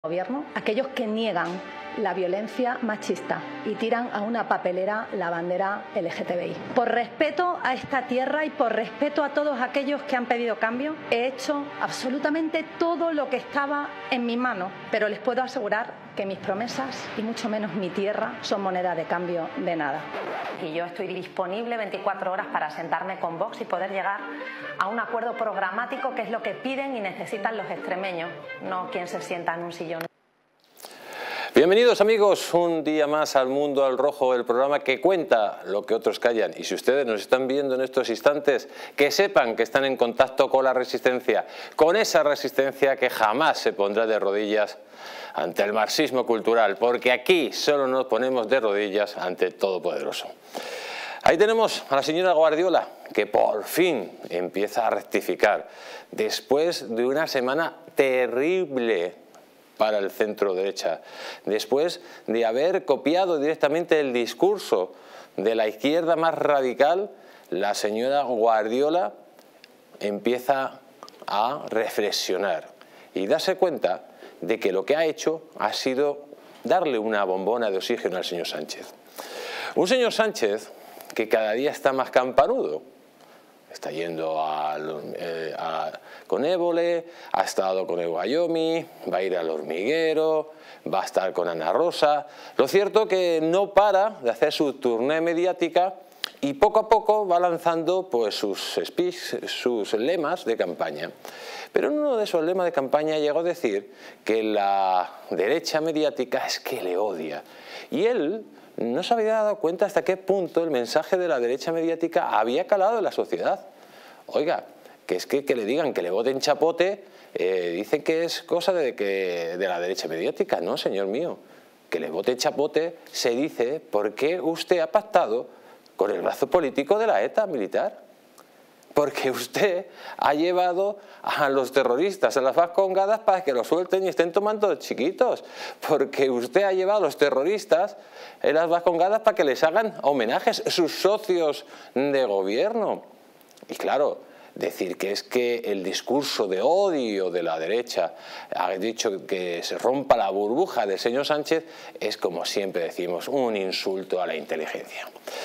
Gobierno, aquellos que niegan la violencia machista y tiran a una papelera la bandera LGTBI. Por respeto a esta tierra y por respeto a todos aquellos que han pedido cambio, he hecho absolutamente todo lo que estaba en mi mano, pero les puedo asegurar que mis promesas y mucho menos mi tierra son moneda de cambio de nada. Y yo estoy disponible 24 horas para sentarme con Vox y poder llegar a un acuerdo programático, que es lo que piden y necesitan los extremeños, no quien se sienta en un sillón. Bienvenidos amigos, un día más al Mundo al Rojo, el programa que cuenta lo que otros callan. Y si ustedes nos están viendo en estos instantes, que sepan que están en contacto con la resistencia, con esa resistencia que jamás se pondrá de rodillas ante el marxismo cultural, porque aquí solo nos ponemos de rodillas ante el Todopoderoso. Ahí tenemos a la señora Guardiola, que por fin empieza a rectificar, después de una semana terrible para el centro derecha, después de haber copiado directamente el discurso de la izquierda más radical. La señora Guardiola empieza a reflexionar y darse cuenta de que lo que ha hecho ha sido darle una bombona de oxígeno al señor Sánchez. Un señor Sánchez que cada día está más campanudo. Está yendo con Évole, ha estado con el Guayomi, va a ir al Hormiguero, va a estar con Ana Rosa. Lo cierto que no para de hacer su tournée mediática y poco a poco va lanzando pues, sus speech, sus lemas de campaña. Pero en uno de esos lemas de campaña llegó a decir que la derecha mediática es que le odia. Y él no se había dado cuenta hasta qué punto el mensaje de la derecha mediática había calado en la sociedad. Oiga, que es que le digan que le voten chapote, dicen que es cosa de la derecha mediática. No, señor mío, que le vote chapote se dice porque usted ha pactado con el brazo político de la ETA militar. Porque usted ha llevado a los terroristas a las vascongadas para que los suelten y estén tomando chiquitos. Porque usted ha llevado a los terroristas en las vascongadas para que les hagan homenajes sus socios de gobierno. Y claro, decir que es que el discurso de odio de la derecha ha dicho que se rompa la burbuja del señor Sánchez es, como siempre decimos, un insulto a la inteligencia.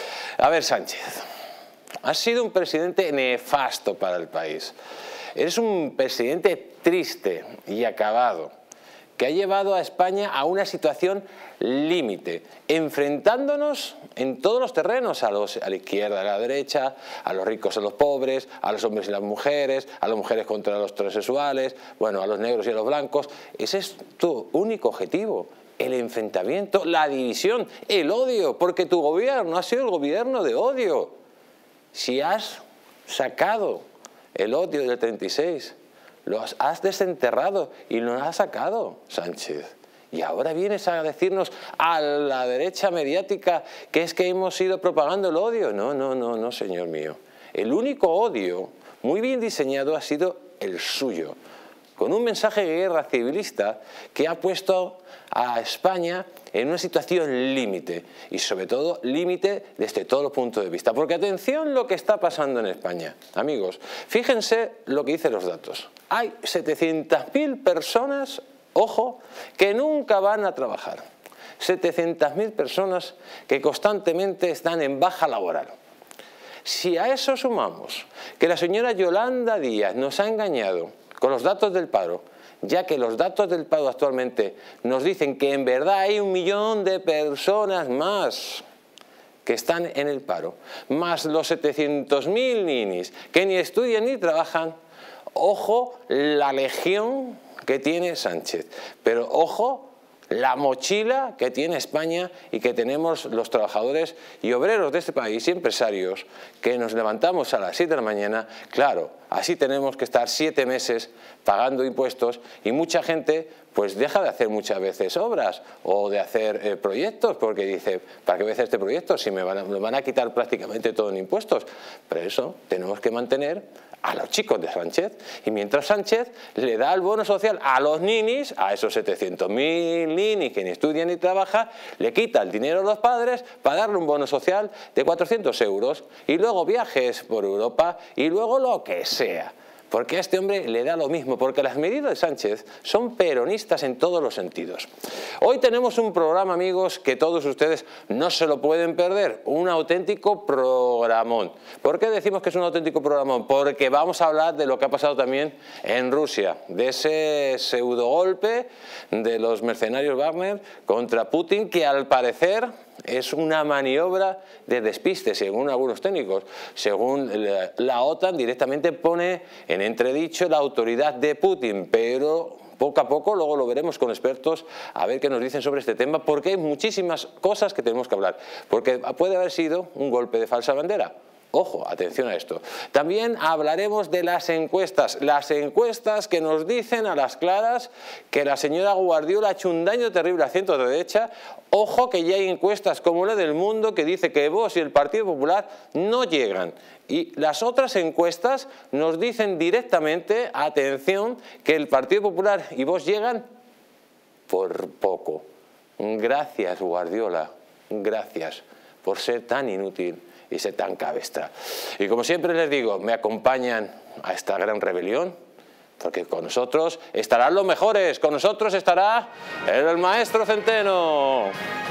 A ver, Sánchez, has sido un presidente nefasto para el país. Eres un presidente triste y acabado, que ha llevado a España a una situación límite, enfrentándonos en todos los terrenos, a la izquierda, a la derecha, a los ricos, a los pobres, a los hombres y las mujeres, a las mujeres contra los transexuales, bueno, a los negros y a los blancos. Ese es tu único objetivo, el enfrentamiento, la división, el odio, porque tu gobierno ha sido el gobierno de odio. Si has sacado el odio del 36, lo has desenterrado y lo has sacado, Sánchez. Y ahora vienes a decirnos a la derecha mediática que es que hemos ido propagando el odio. No, no, no, no, señor mío. El único odio muy bien diseñado ha sido el suyo, con un mensaje de guerra civilista que ha puesto a España en una situación límite, y sobre todo límite desde todos los puntos de vista. Porque atención lo que está pasando en España. Amigos, fíjense lo que dicen los datos. Hay 700.000 personas, ojo, que nunca van a trabajar. 700.000 personas que constantemente están en baja laboral. Si a eso sumamos que la señora Yolanda Díaz nos ha engañado con los datos del paro, ya que los datos del paro actualmente nos dicen que en verdad hay 1 millón de personas más que están en el paro, más los 700.000 ninis que ni estudian ni trabajan. Ojo la legión que tiene Sánchez, pero ojo la mochila que tiene España y que tenemos los trabajadores y obreros de este país y empresarios que nos levantamos a las 7 de la mañana. Claro, así tenemos que estar 7 meses pagando impuestos y mucha gente pues deja de hacer muchas veces obras o de hacer proyectos porque dice, ¿para qué voy a hacer este proyecto si me van a quitar prácticamente todo en impuestos? Pero eso tenemos que mantener a los chicos de Sánchez. Y mientras Sánchez le da el bono social a los ninis, a esos 700.000 ninis que ni estudian ni trabajan, le quita el dinero a los padres para darle un bono social de 400 euros y luego viajes por Europa y luego lo que sea. porque a este hombre le da lo mismo, porque las medidas de Sánchez son peronistas en todos los sentidos. Hoy tenemos un programa, amigos, que todos ustedes no se lo pueden perder, un auténtico programón. ¿Por qué decimos que es un auténtico programón? Porque vamos a hablar de lo que ha pasado también en Rusia, de ese pseudogolpe de los mercenarios Wagner contra Putin, que al parecer es una maniobra de despiste, según algunos técnicos. Según la OTAN, directamente pone en entredicho la autoridad de Putin, pero poco a poco, luego lo veremos con expertos, a ver qué nos dicen sobre este tema, porque hay muchísimas cosas que tenemos que hablar. Porque puede haber sido un golpe de falsa bandera. Ojo, atención a esto. También hablaremos de las encuestas que nos dicen a las claras que la señora Guardiola ha hecho un daño terrible a centro derecha. Ojo que ya hay encuestas como la del Mundo que dice que Vox y el Partido Popular no llegan. Y las otras encuestas nos dicen directamente, atención, que el Partido Popular y Vox llegan por poco. Gracias, Guardiola, gracias por ser tan inútil y ser tan cabestra. Y como siempre les digo, me acompañan a esta gran rebelión, porque con nosotros estarán los mejores, con nosotros estará el maestro Centeno.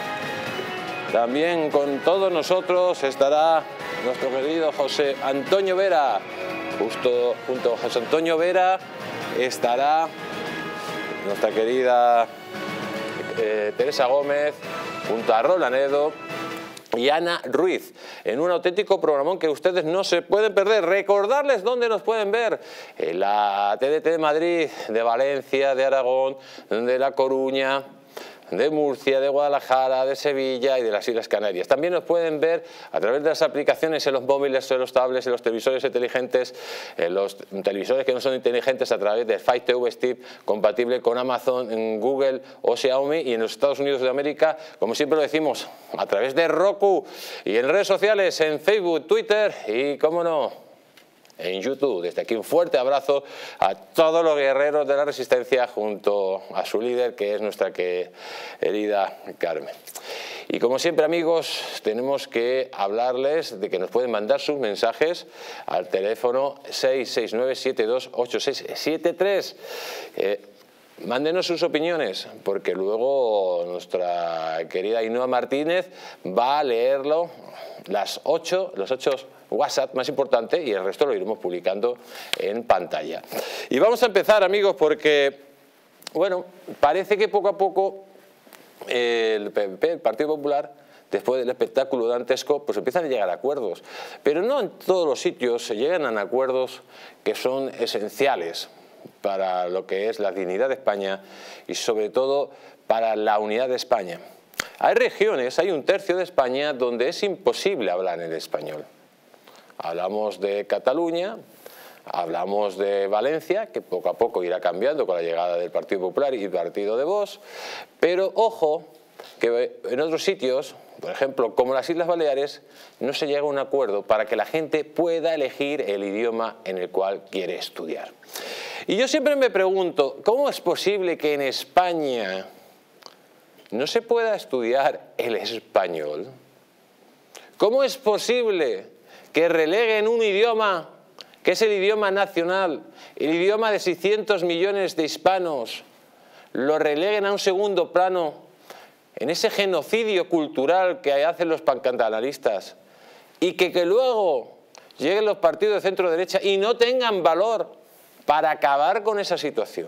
También con todos nosotros estará nuestro querido José Antonio Vera. Justo junto a José Antonio Vera estará nuestra querida Teresa Gómez, junto a Rolanedo y Ana Ruiz, en un auténtico programón que ustedes no se pueden perder. Recordarles dónde nos pueden ver: en la TDT de Madrid, de Valencia, de Aragón, de La Coruña, de Murcia, de Guadalajara, de Sevilla y de las Islas Canarias. También nos pueden ver a través de las aplicaciones en los móviles, en los tablets, en los televisores inteligentes, en los televisores que no son inteligentes, a través de Fire TV Stick, compatible con Amazon, Google o Xiaomi, y en los Estados Unidos de América, como siempre lo decimos, a través de Roku, y en redes sociales, en Facebook, Twitter y, cómo no, en YouTube. Desde aquí un fuerte abrazo a todos los guerreros de la resistencia junto a su líder, que es nuestra querida Carmen. Y como siempre, amigos, tenemos que hablarles de que nos pueden mandar sus mensajes al teléfono 669-728673. Mándenos sus opiniones, porque luego nuestra querida Ainhoa Martínez va a leerlo, los ocho WhatsApp más importantes, y el resto lo iremos publicando en pantalla. Y vamos a empezar, amigos, porque, bueno, parece que poco a poco el PP, el Partido Popular, después del espectáculo dantesco, pues empiezan a llegar a acuerdos. Pero no en todos los sitios se llegan a acuerdos que son esenciales para lo que es la dignidad de España y sobre todo para la unidad de España. Hay regiones, hay un tercio de España donde es imposible hablar en español. Hablamos de Cataluña, hablamos de Valencia, que poco a poco irá cambiando con la llegada del Partido Popular y el partido de Vox, pero ojo que en otros sitios, por ejemplo como las Islas Baleares, no se llega a un acuerdo para que la gente pueda elegir el idioma en el cual quiere estudiar. Y yo siempre me pregunto, ¿cómo es posible que en España no se pueda estudiar el español? ¿Cómo es posible que releguen un idioma que es el idioma nacional, el idioma de 600 millones de hispanos, lo releguen a un segundo plano en ese genocidio cultural que hacen los pancantanalistas, y que luego lleguen los partidos de centro derecha y no tengan valor para acabar con esa situación?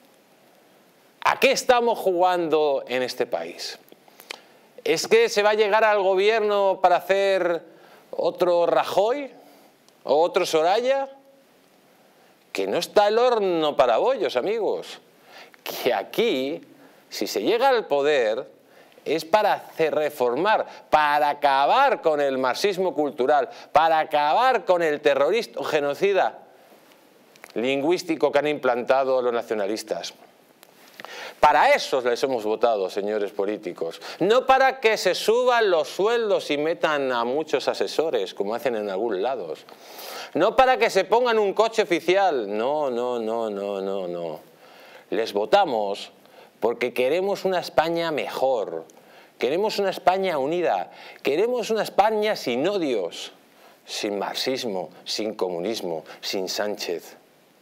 ¿A qué estamos jugando en este país? ¿Es que se va a llegar al gobierno para hacer otro Rajoy o otro Soraya? Que no está el horno para bollos, amigos. Que aquí, si se llega al poder, es para hacer reformar, para acabar con el marxismo cultural, para acabar con el terrorista o genocida lingüístico que han implantado los nacionalistas. Para eso les hemos votado, señores políticos, no para que se suban los sueldos y metan a muchos asesores, como hacen en algunos lados, no para que se pongan un coche oficial, no. Les votamos porque queremos una España mejor, queremos una España unida, queremos una España sin odios, sin marxismo, sin comunismo, sin Sánchez.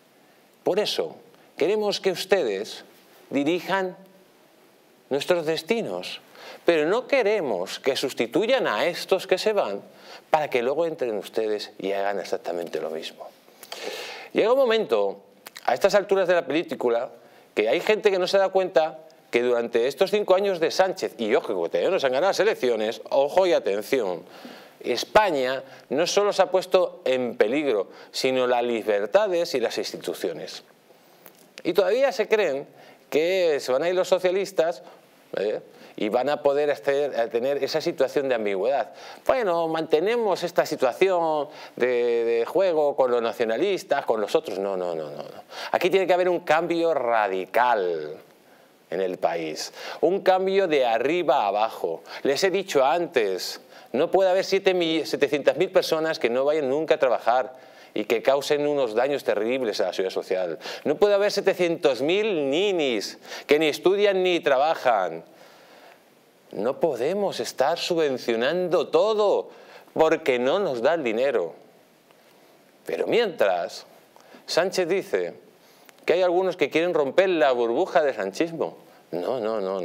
Por eso, queremos que ustedes dirijan nuestros destinos, pero no queremos que sustituyan a estos que se van para que luego entren ustedes y hagan exactamente lo mismo. Llega un momento, a estas alturas de la película, que hay gente que no se da cuenta que durante estos 5 años de Sánchez, y ojo, que todavía no se han ganado las elecciones, ojo y atención, España no solo se ha puesto en peligro, sino las libertades y las instituciones. Y todavía se creen que se van a ir los socialistas y van a poder tener esa situación de ambigüedad. Bueno, mantenemos esta situación de juego con los nacionalistas, con los otros. No. Aquí tiene que haber un cambio radical en el país. Un cambio de arriba a abajo. Les he dicho antes, no puede haber 700.000 personas que no vayan nunca a trabajar y que causen unos daños terribles a la seguridad social. No puede haber 700.000 ninis que ni estudian ni trabajan. No podemos estar subvencionando todo porque no nos da el dinero. Pero mientras, Sánchez dice que hay algunos que quieren romper la burbuja del sanchismo. No.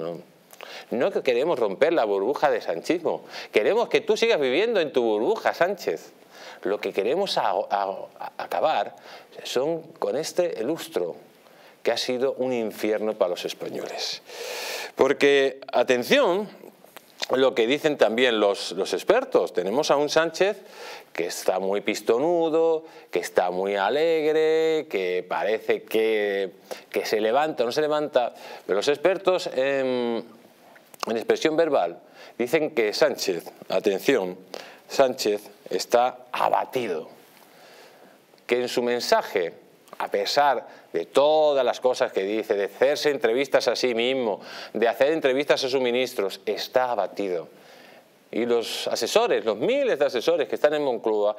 No queremos romper la burbuja del sanchismo. Queremos que tú sigas viviendo en tu burbuja, Sánchez. Lo que queremos acabar son con este lustro que ha sido un infierno para los españoles. Porque, atención, lo que dicen también los expertos. Tenemos a un Sánchez que está muy pistonudo, que está muy alegre, que parece que se levanta o no se levanta. Pero los expertos en expresión verbal dicen que Sánchez, atención, Sánchez está abatido. Que en su mensaje, a pesar de todas las cosas que dice, de hacerse entrevistas a sí mismo, de hacer entrevistas a sus ministros, está abatido. Y los asesores, los miles de asesores que están en Moncloa,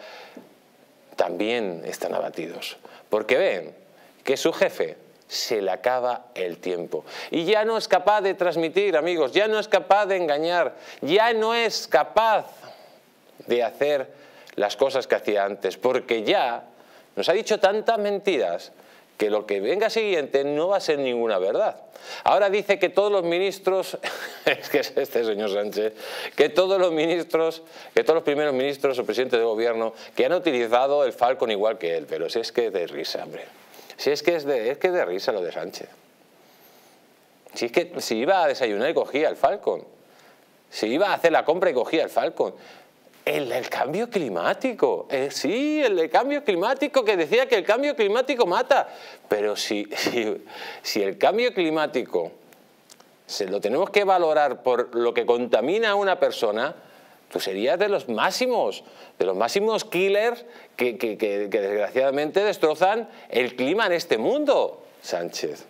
también están abatidos. Porque ven que su jefe se le acaba el tiempo. Y ya no es capaz de transmitir, amigos, ya no es capaz de engañar, ya no es capaz de hacer las cosas que hacía antes, porque ya nos ha dicho tantas mentiras que lo que venga siguiente no va a ser ninguna verdad. Ahora dice que todos los ministros, es que es este señor Sánchez, que todos los primeros ministros o presidentes de gobierno que han utilizado el Falcon igual que él, pero si es que es de risa, hombre. Si es que es de risa lo de Sánchez. Si es que si iba a desayunar y cogía el Falcon, si iba a hacer la compra y cogía el Falcon. El cambio climático, sí, el cambio climático, que decía que el cambio climático mata. Pero si el cambio climático se lo tenemos que valorar por lo que contamina a una persona, tú serías de los máximos killers que desgraciadamente destrozan el clima en este mundo, Sánchez.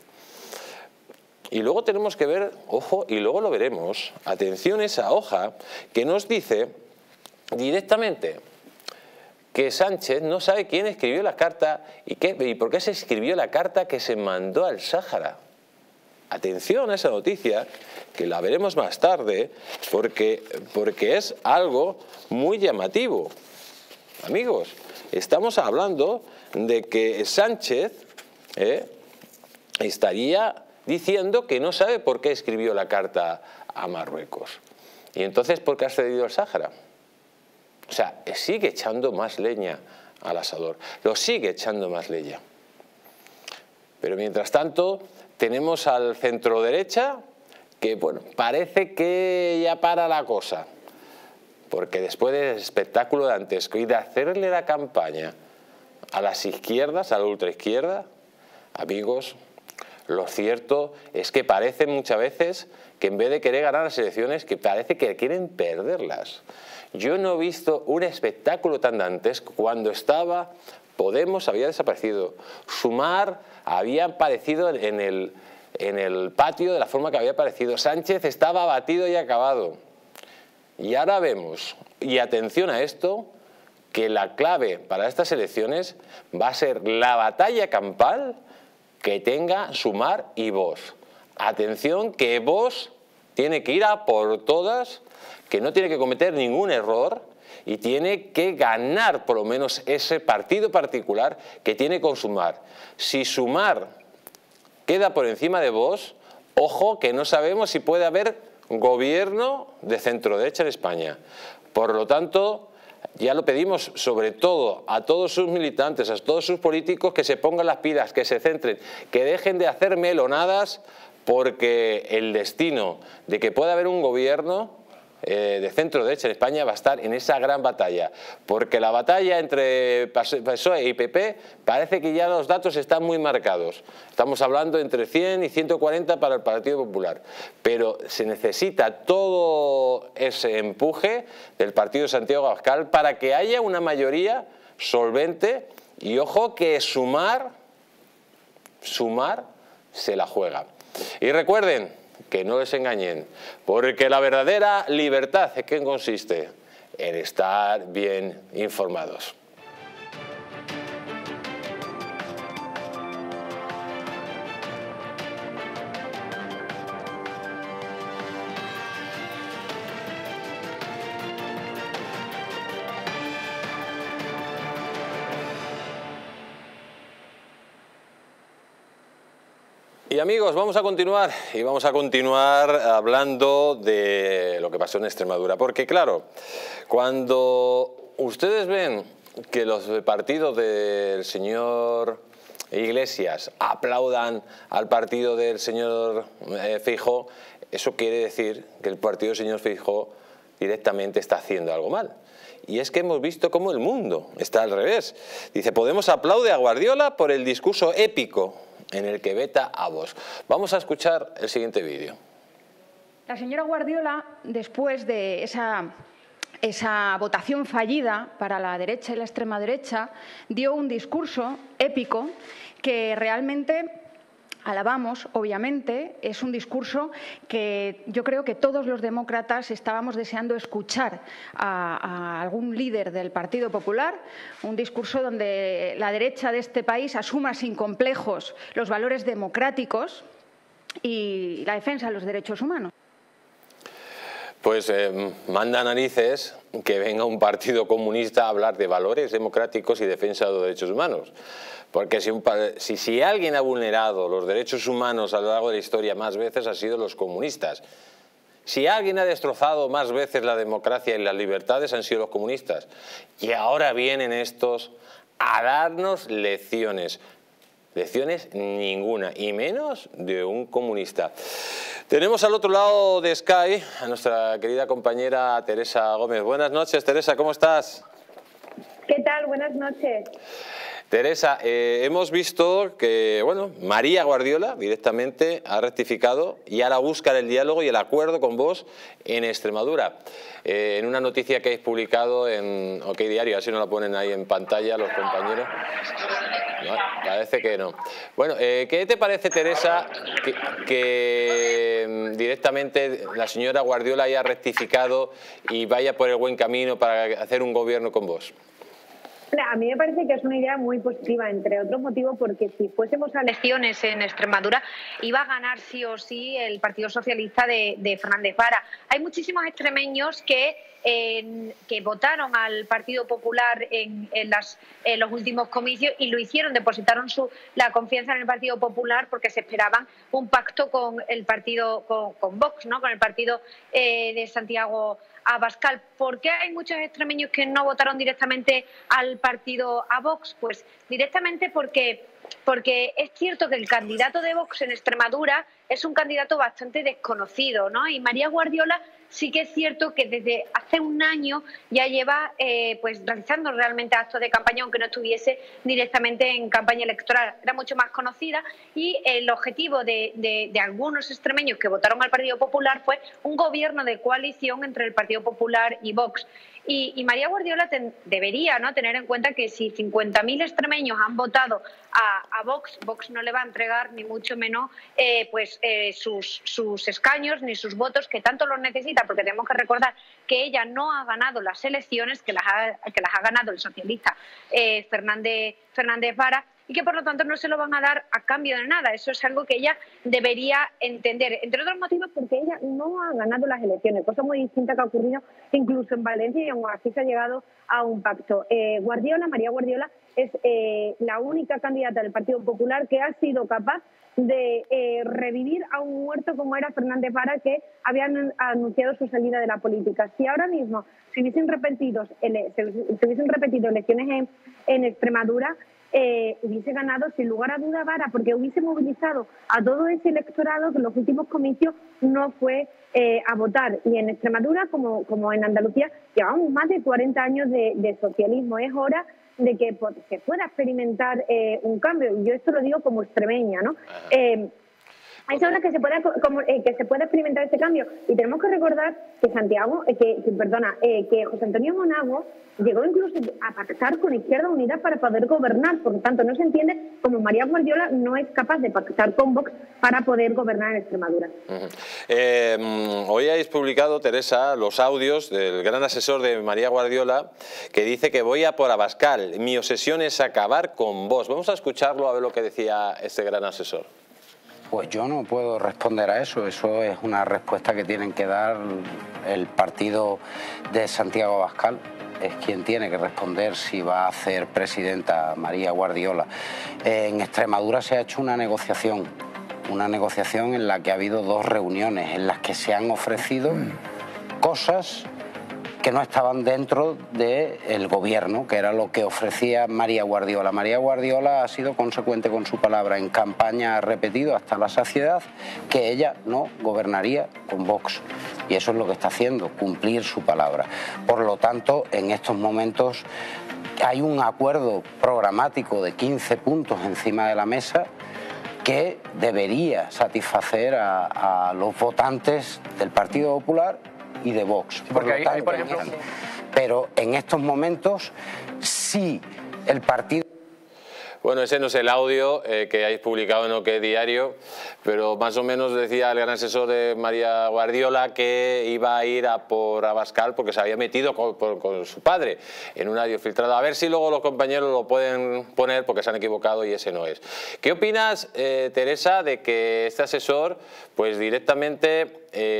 Y luego tenemos que ver, ojo, y luego lo veremos, atención a esa hoja que nos dice directamente que Sánchez no sabe quién escribió la carta y por qué se escribió la carta que se mandó al Sáhara. Atención a esa noticia, que la veremos más tarde, porque es algo muy llamativo. Amigos, estamos hablando de que Sánchez estaría diciendo que no sabe por qué escribió la carta a Marruecos. Y entonces, ¿por qué ha cedido al Sáhara? O sea, sigue echando más leña al asador, lo sigue echando más leña. Pero mientras tanto tenemos al centro derecha que, bueno, parece que ya para la cosa, porque después del espectáculo dantesco y de hacerle la campaña a las izquierdas, a la ultraizquierda, amigos, lo cierto es que parece muchas veces que en vez de querer ganar las elecciones, que parece que quieren perderlas. Yo no he visto un espectáculo tan dantesco. Cuando estaba Podemos había desaparecido, Sumar había aparecido en el patio de la forma que había aparecido, Sánchez estaba abatido y acabado. Y ahora vemos, y atención a esto, que la clave para estas elecciones va a ser la batalla campal que tenga Sumar y Vox. Atención, que Vox tiene que ir a por todas, que no tiene que cometer ningún error y tiene que ganar por lo menos ese partido particular que tiene con Sumar. Si Sumar queda por encima de Vox, ojo que no sabemos si puede haber gobierno de centro-derecha en España. Por lo tanto, ya lo pedimos sobre todo a todos sus militantes, a todos sus políticos, que se pongan las pilas, que se centren, que dejen de hacer melonadas, porque el destino de que pueda haber un gobierno de centro-derecha en España va a estar en esa gran batalla, porque la batalla entre PSOE y PP parece que ya los datos están muy marcados. Estamos hablando entre 100 y 140 para el Partido Popular, pero se necesita todo ese empuje del partido de Santiago Abascal para que haya una mayoría solvente, y ojo que Sumar se la juega. Y recuerden, que no les engañen, porque la verdadera libertad, ¿en qué consiste? En estar bien informados. Y amigos, vamos a continuar hablando de lo que pasó en Extremadura, porque claro, cuando ustedes ven que los partidos del señor Iglesias aplaudan al partido del señor Feijóo, eso quiere decir que el partido del señor Feijóo directamente está haciendo algo mal. Y es que hemos visto cómo el mundo está al revés. Dice, Podemos aplaude a Guardiola por el discurso épico en el que veta a Vox. Vamos a escuchar el siguiente vídeo. La señora Guardiola, después de esa votación fallida para la derecha y la extrema derecha, dio un discurso épico que realmente alabamos, obviamente. Es un discurso que yo creo que todos los demócratas estábamos deseando escuchar a algún líder del Partido Popular, un discurso donde la derecha de este país asuma sin complejos los valores democráticos y la defensa de los derechos humanos. Pues manda narices que venga un partido comunista a hablar de valores democráticos y defensa de los derechos humanos. Porque si alguien ha vulnerado los derechos humanos a lo largo de la historia más veces, ha sido los comunistas. Si alguien ha destrozado más veces la democracia y las libertades, han sido los comunistas. Y ahora vienen estos a darnos lecciones. Lecciones ninguna, y menos de un comunista. Tenemos al otro lado de Sky a nuestra querida compañera Teresa Gómez. Buenas noches, Teresa, ¿cómo estás? ¿Qué tal? Buenas noches. Teresa, hemos visto que, bueno, María Guardiola directamente ha rectificado y ahora busca el diálogo y el acuerdo con Vox en Extremadura. En una noticia que habéis publicado en OK Diario, así nos la ponen ahí en pantalla los compañeros. No, parece que no. Bueno, ¿qué te parece, Teresa, que directamente la señora Guardiola haya rectificado y vaya por el buen camino para hacer un gobierno con Vox? A mí me parece que es una idea muy positiva, entre otros motivos, porque si fuésemos a elecciones en Extremadura, iba a ganar sí o sí el Partido Socialista de Fernández Vara. Hay muchísimos extremeños que votaron al Partido Popular en los últimos comicios y lo hicieron, depositaron la confianza en el Partido Popular porque se esperaban un pacto con el partido, con Vox, ¿no? Con el partido de Santiago Abascal. ¿Por qué hay muchos extremeños que no votaron directamente al partido, a Vox? Pues directamente porque es cierto que el candidato de Vox en Extremadura es un candidato bastante desconocido, ¿no? Y María Guardiola sí que es cierto que desde hace un año ya lleva pues realizando realmente actos de campaña, aunque no estuviese directamente en campaña electoral. Era mucho más conocida y el objetivo de algunos extremeños que votaron al Partido Popular fue un gobierno de coalición entre el Partido Popular y Vox. Y María Guardiola debería, ¿no?, tener en cuenta que si 50.000 extremeños han votado a Vox, Vox no le va a entregar ni mucho menos sus escaños ni sus votos, que tanto los necesita, porque tenemos que recordar que ella no ha ganado las elecciones, que las ha ganado el socialista Fernández Vara, y que por lo tanto no se lo van a dar a cambio de nada. Eso es algo que ella debería entender, entre otros motivos porque ella no ha ganado las elecciones, cosa muy distinta que ha ocurrido incluso en Valencia, y aún así se ha llegado a un pacto. María Guardiola, es la única candidata del Partido Popular que ha sido capaz de revivir a un muerto como era Fernández Vara, que habían anunciado su salida de la política. Si ahora mismo se hubiesen repetido elecciones en Extremadura, hubiese ganado sin lugar a duda Vara, porque hubiese movilizado a todo ese electorado que en los últimos comicios no fue a votar. Y en Extremadura, como en Andalucía, llevamos más de 40 años de socialismo. Es hora de que se pueda experimentar un cambio, y yo esto lo digo como extremeña, ¿no? Es hora que se pueda experimentar este cambio, y tenemos que recordar que que José Antonio Monago llegó incluso a pactar con Izquierda Unida para poder gobernar. Por lo tanto, no se entiende cómo María Guardiola no es capaz de pactar con Vox para poder gobernar en Extremadura. Hoy habéis publicado, Teresa, los audios del gran asesor de María Guardiola, que dice que voy a por Abascal, mi obsesión es acabar con Vox. Vamos a escucharlo a ver lo que decía este gran asesor. Pues yo no puedo responder a eso. Eso es una respuesta que tienen que dar el partido de Santiago Abascal. Es quien tiene que responder si va a hacer presidenta María Guardiola. En Extremadura se ha hecho una negociación en la que ha habido 2 reuniones en las que se han ofrecido cosas que no estaban dentro del gobierno, que era lo que ofrecía María Guardiola. María Guardiola ha sido consecuente con su palabra. En campaña ha repetido hasta la saciedad que ella no gobernaría con Vox. Y eso es lo que está haciendo, cumplir su palabra. Por lo tanto, en estos momentos hay un acuerdo programático de 15 puntos encima de la mesa que debería satisfacer a los votantes del Partido Popular y de Vox. Porque ahí, por ejemplo... Pero en estos momentos, sí, el partido... Bueno, ese no es el audio que habéis publicado en OK Diario, pero más o menos decía el gran asesor de María Guardiola que iba a ir a por Abascal porque se había metido con su padre en un audio filtrado. A ver si luego los compañeros lo pueden poner porque se han equivocado y ese no es. ¿Qué opinas, Teresa, de que este asesor pues directamente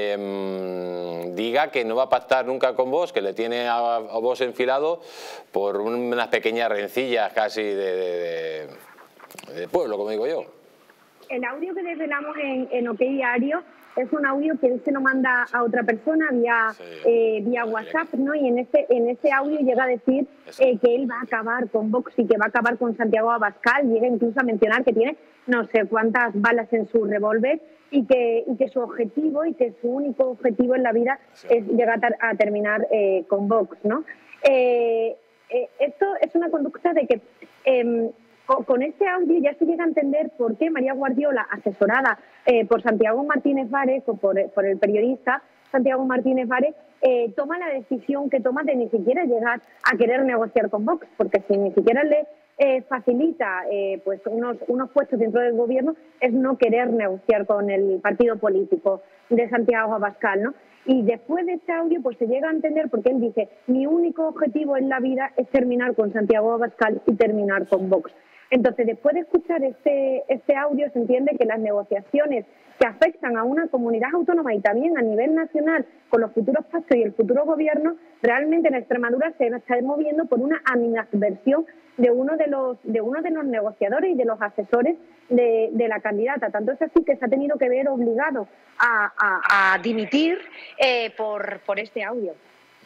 diga que no va a pactar nunca con Vox, que le tiene a Vox enfilado por unas pequeñas rencillas casi de pueblo, como digo yo? El audio que desvelamos en OK Diario es un audio que él se lo manda a otra persona vía WhatsApp, ¿no? Y en ese audio llega a decir que él va a acabar con Vox y que va a acabar con Santiago Abascal. Llega incluso a mencionar que tiene no sé cuántas balas en su revólver y que su objetivo y que su único objetivo en la vida es llegar a terminar con Vox, ¿no? Esto es una conducta de que con este audio ya se llega a entender por qué María Guardiola, asesorada por Santiago Martínez Vares, o por el periodista Santiago Martínez Vares, toma la decisión que toma de ni siquiera llegar a querer negociar con Vox, porque si ni siquiera le facilita pues unos puestos dentro del gobierno, es no querer negociar con el partido político de Santiago Abascal, ¿no? Y después de este audio pues se llega a entender porque él dice: mi único objetivo en la vida es terminar con Santiago Abascal y terminar con Vox. Entonces, después de escuchar este audio, se entiende que las negociaciones que afectan a una comunidad autónoma y también a nivel nacional con los futuros pactos y el futuro gobierno, realmente en Extremadura se está moviendo por una animadversión de uno de los negociadores y de los asesores de la candidata. Tanto es así que se ha tenido que ver obligado a dimitir por este audio.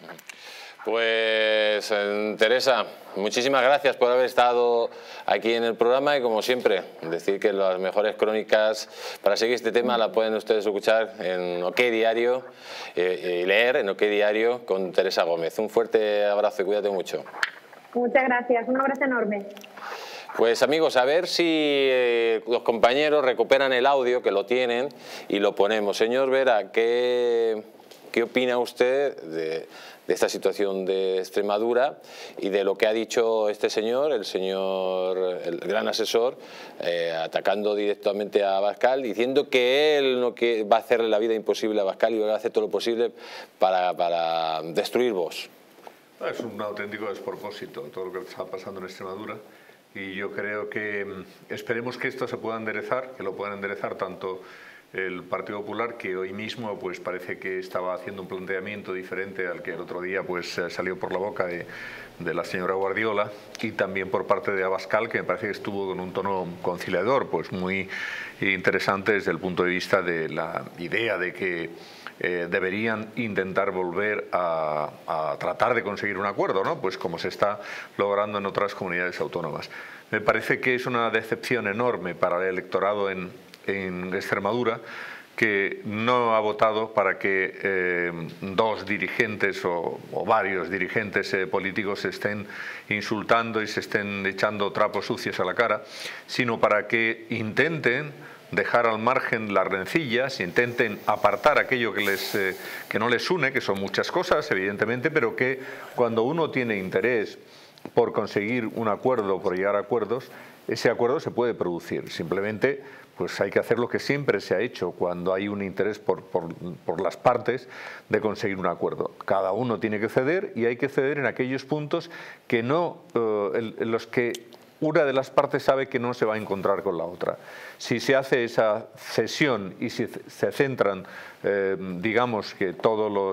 Pues Teresa, muchísimas gracias por haber estado aquí en el programa y como siempre, decir que las mejores crónicas para seguir este tema la pueden ustedes escuchar en OK Diario y leer en OK Diario con Teresa Gómez. Un fuerte abrazo y cuídate mucho. Muchas gracias, un abrazo enorme. Pues amigos, a ver si los compañeros recuperan el audio, que lo tienen, y lo ponemos. Señor Vera, ¿qué opina usted de esta situación de Extremadura y de lo que ha dicho este señor, el gran asesor, atacando directamente a Abascal, diciendo que él va a hacerle la vida imposible a Abascal y va a hacer todo lo posible para destruir Vox? Es un auténtico despropósito todo lo que está pasando en Extremadura y yo creo que esperemos que esto se pueda enderezar, que lo puedan enderezar tanto el Partido Popular, que hoy mismo pues parece que estaba haciendo un planteamiento diferente al que el otro día pues salió por la boca de la señora Guardiola, y también por parte de Abascal, que me parece que estuvo con un tono conciliador pues muy interesante desde el punto de vista de la idea de que deberían intentar volver a tratar de conseguir un acuerdo, ¿no? Pues como se está logrando en otras comunidades autónomas. Me parece que es una decepción enorme para el electorado en Extremadura, que no ha votado para que dos dirigentes o varios dirigentes políticos se estén insultando y se estén echando trapos sucios a la cara, sino para que intenten dejar al margen las rencillas, intenten apartar aquello que no les une, que son muchas cosas, evidentemente, pero que cuando uno tiene interés por conseguir un acuerdo, por llegar a acuerdos, ese acuerdo se puede producir. Simplemente pues hay que hacer lo que siempre se ha hecho cuando hay un interés por las partes de conseguir un acuerdo. Cada uno tiene que ceder, y hay que ceder en aquellos puntos que no, en los que una de las partes sabe que no se va a encontrar con la otra. Si se hace esa cesión y si se centran, digamos que todo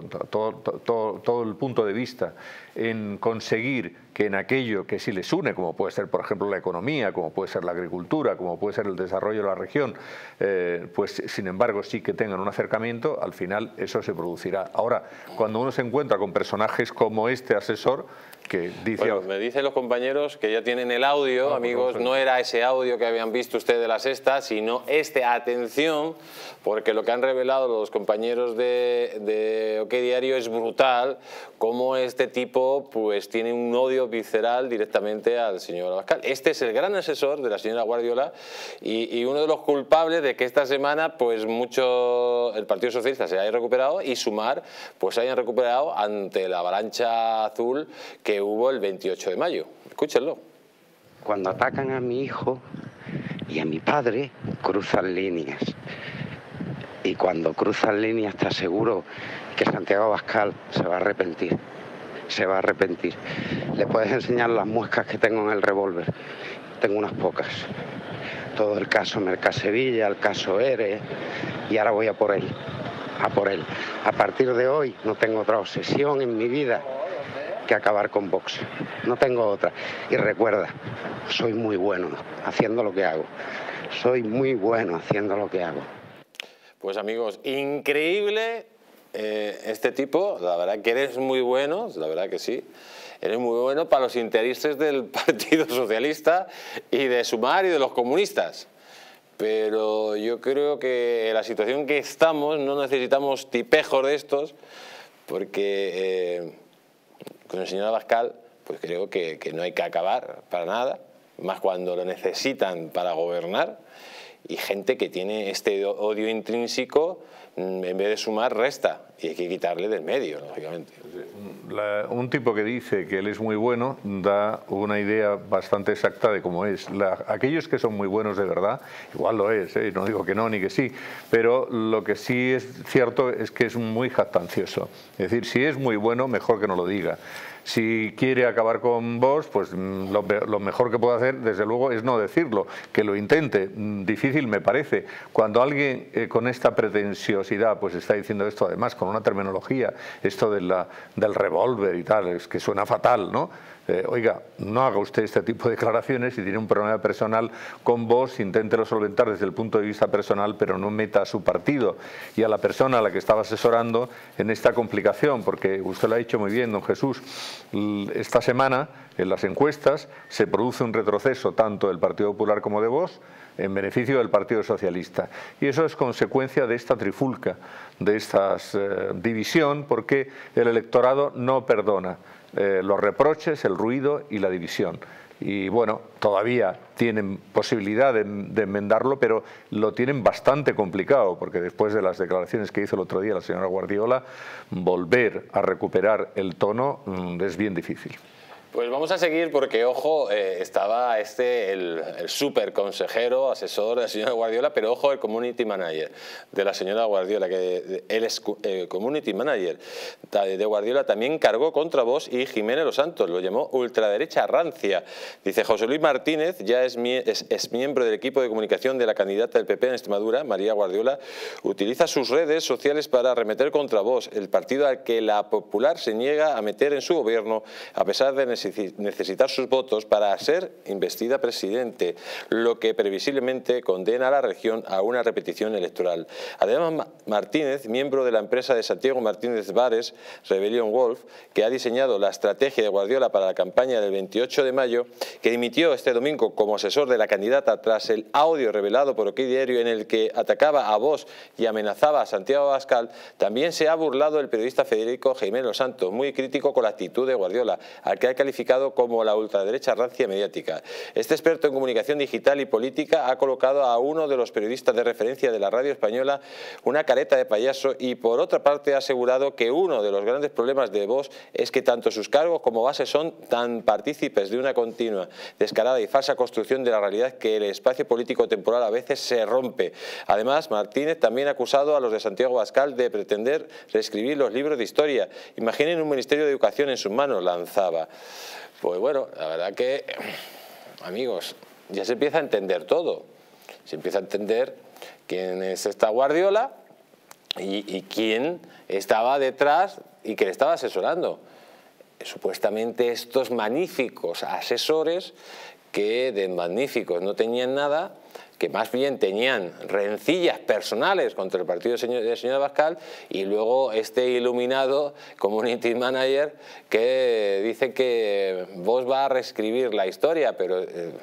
el punto de vista en conseguir que en aquello que sí les une, como puede ser por ejemplo la economía, como puede ser la agricultura, como puede ser el desarrollo de la región, pues sin embargo sí que tengan un acercamiento, al final eso se producirá. Ahora, cuando uno se encuentra con personajes como este asesor, que dice... Bueno, me dicen los compañeros que ya tienen el audio, amigos, no era ese audio que habían visto ustedes de La Sexta, sino atención, porque lo que han revelado los compañeros de OK Diario es brutal, cómo este tipo pues tiene un odio visceral directamente al señor Abascal. Este es el gran asesor de la señora Guardiola y uno de los culpables de que esta semana pues el Partido Socialista se haya recuperado y Sumar pues se hayan recuperado ante la avalancha azul que hubo el 28 de mayo. Escúchenlo. Cuando atacan a mi hijo y a mi padre, cruzan líneas. Y cuando cruzan líneas te aseguro que Santiago Abascal se va a arrepentir. Se va a arrepentir. Le puedes enseñar las muescas que tengo en el revólver. Tengo unas pocas. Todo el caso Mercasevilla, el caso ERE, y ahora voy a por él. A por él. A partir de hoy no tengo otra obsesión en mi vida que acabar con Vox. No tengo otra. Y recuerda, soy muy bueno haciendo lo que hago. Soy muy bueno haciendo lo que hago. Pues amigos, increíble este tipo, la verdad que eres muy bueno, la verdad que sí. Eres muy bueno para los intereses del Partido Socialista y de Sumar y de los comunistas. Pero yo creo que en la situación que estamos no necesitamos tipejos de estos, porque con el señor Abascal pues creo que no hay que acabar para nada, más cuando lo necesitan para gobernar, y gente que tiene este odio intrínseco, en vez de sumar, resta, y hay que quitarle del medio, lógicamente. Un tipo que dice que él es muy bueno da una idea bastante exacta de cómo es. Aquellos que son muy buenos de verdad, igual lo es, no digo que no ni que sí, pero lo que sí es cierto es que es muy jactancioso. Es decir, si es muy bueno, mejor que no lo diga. Si quiere acabar con Vox, pues lo mejor que puede hacer, desde luego, es no decirlo, que lo intente. Difícil me parece. Cuando alguien con esta pretenciosidad pues está diciendo esto, además con una terminología, esto del revólver y tal, es que suena fatal, ¿no? Oiga, no haga usted este tipo de declaraciones. Si tiene un problema personal con Vox, inténtelo solventar desde el punto de vista personal, pero no meta a su partido y a la persona a la que estaba asesorando en esta complicación, porque usted lo ha dicho muy bien, don Jesús. Esta semana, en las encuestas, se produce un retroceso tanto del Partido Popular como de Vox en beneficio del Partido Socialista. Y eso es consecuencia de esta trifulca, de esta división, porque el electorado no perdona los reproches, el ruido y la división. Y bueno, todavía tienen posibilidad de enmendarlo, pero lo tienen bastante complicado, porque después de las declaraciones que hizo el otro día la señora Guardiola, volver a recuperar el tono es bien difícil. Pues vamos a seguir porque, ojo, estaba el súper consejero, asesor de la señora Guardiola, pero ojo, el community manager de la señora Guardiola, que él es community manager de Guardiola, también cargó contra Vox y Jiménez Los Santos, lo llamó ultraderecha rancia. Dice, José Luis Martínez ya es miembro del equipo de comunicación de la candidata del PP en Extremadura, María Guardiola, utiliza sus redes sociales para arremeter contra Vox, el partido al que la Popular se niega a meter en su gobierno a pesar de necesitar sus votos para ser investida presidente, lo que previsiblemente condena a la región a una repetición electoral. Además, Martínez, miembro de la empresa de Santiago Martínez Vares, Rebellion Wolf, que ha diseñado la estrategia de Guardiola para la campaña del 28 de mayo, que dimitió este domingo como asesor de la candidata tras el audio revelado por OK Diario en el que atacaba a Vox y amenazaba a Santiago Abascal, también se ha burlado el periodista Federico Jiménez Los Santos, muy crítico con la actitud de Guardiola, al que ha calificado como la ultraderecha rancia mediática. Este experto en comunicación digital y política ha colocado a uno de los periodistas de referencia de la radio española una careta de payaso y por otra parte ha asegurado que uno de los grandes problemas de Vox es que tanto sus cargos como base son tan partícipes de una continua, descarada y falsa construcción de la realidad que el espacio político temporal a veces se rompe. Además, Martínez también ha acusado a los de Santiago Abascal de pretender reescribir los libros de historia. Imaginen un Ministerio de Educación en sus manos, lanzaba. Pues bueno, la verdad que, amigos, ya se empieza a entender todo. Se empieza a entender quién es esta Guardiola y quién estaba detrás y que le estaba asesorando. Supuestamente estos magníficos asesores que de magníficos no tenían nada, que más bien tenían rencillas personales contra el partido del señor Abascal, y luego este iluminado community manager que dice que Vox va a reescribir la historia, pero